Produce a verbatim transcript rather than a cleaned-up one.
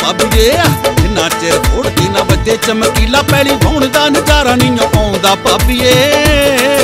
भाभीए जिन्ना चिर घोड़की ना वजे चमकीला पैली वाउण दा नजारा नहीं आउंदा भाभीए।